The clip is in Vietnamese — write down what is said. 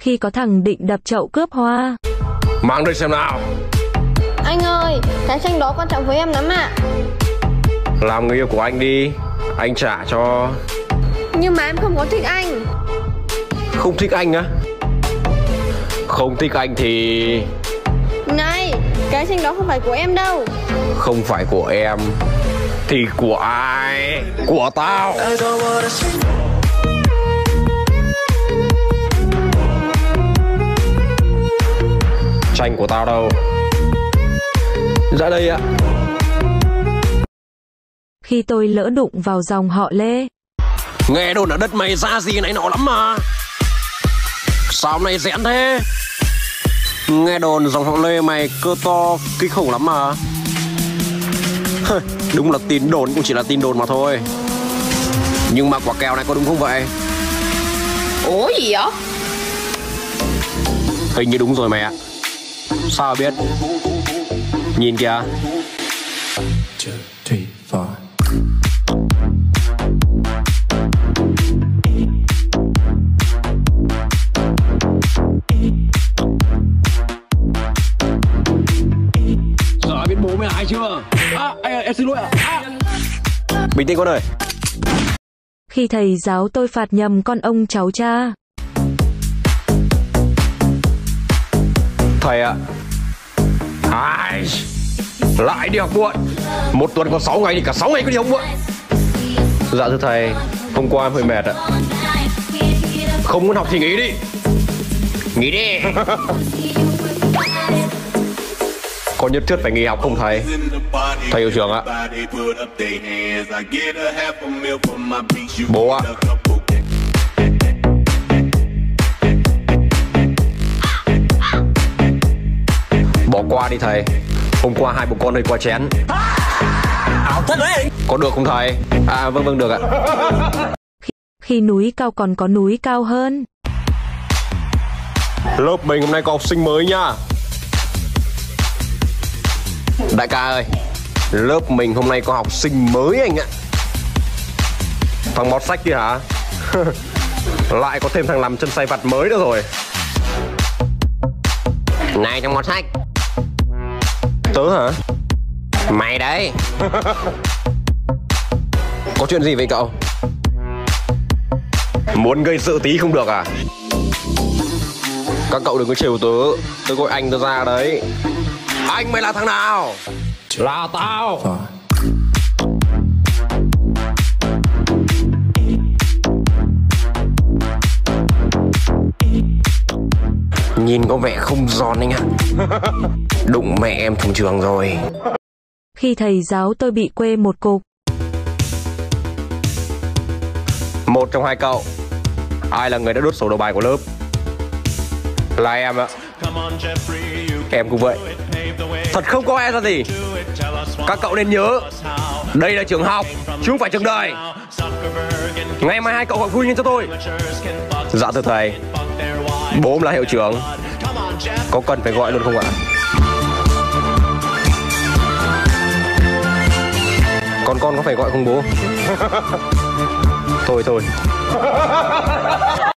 khi có thằng định đập chậu cướp hoa. Mang đây xem nào. Anh ơi, cái tranh đó quan trọng với em lắm ạ. Làm người yêu của anh đi, anh trả cho. Nhưng mà em không có thích anh. Không thích anh á? Không thích anh thì... Này, cái tranh đó không phải của em đâu. Không phải của em thì của ai? Của tao. Tranh của tao đâu? Ra đây ạ. Khi tôi lỡ đụng vào dòng họ Lê. Nghe đồn ở đất mày ra gì này nọ lắm mà. Sao hôm nay rẽn thế? Nghe đồn dòng họ Lê mày cơ to kinh khủng lắm mà. Đúng là tin đồn cũng chỉ là tin đồn mà thôi. Nhưng mà quả kèo này có đúng không vậy? Ủa gì vậy? Hình như đúng rồi mẹ. Sao biết? Nhìn kìa. Giờ biết bố mày là ai chưa? Em xin lỗi ạ. Bình tĩnh con ơi. Khi thầy giáo tôi phạt nhầm con ông cháu cha. Thầy ạ. Lại đi học muộn. Một tuần có 6 ngày thì cả 6 ngày cứ đi học muộn. Dạ thưa thầy, hôm qua em hơi mệt ạ. Không muốn học thì nghỉ đi. Nghỉ đi. Có nhất thiết phải nghỉ học không thầy? Thầy hiệu trưởng ạ. Bố ạ. Bỏ qua đi thầy. Hôm qua hai bố con hơi quá chén. Ảo thật đấy. Có được không thầy? Vâng được ạ. Khi núi cao còn có núi cao hơn. Lớp mình hôm nay có học sinh mới nha. Đại ca ơi, lớp mình hôm nay có học sinh mới anh ạ. Thằng Mọt Sách kia hả? Lại có thêm thằng làm chân say vặt mới nữa rồi. Này thằng Mọt Sách. Tớ hả? Mày đấy. Có chuyện gì vậy cậu? Muốn gây sự tí không được à? Các cậu đừng có trêu tớ. Tớ gọi anh tớ ra đấy. Anh mày là thằng nào? Là tao. Nhìn có vẻ không giòn anh ạ. Đụng mẹ em thùng trường rồi. Khi thầy giáo tôi bị quê một cục. Một trong hai cậu. Ai là người đã đốt sổ đầu bài của lớp? Là em ạ. Em cũng vậy. Thật không có e ra gì. Các cậu nên nhớ, đây là trường học chứ không phải trường đời. Ngày mai hai cậu gọi phụ huynh cho tôi. Dạ thưa thầy. Bố ông là hiệu trưởng. Có cần phải gọi luôn không ạ? Con có phải gọi không bố? Thôi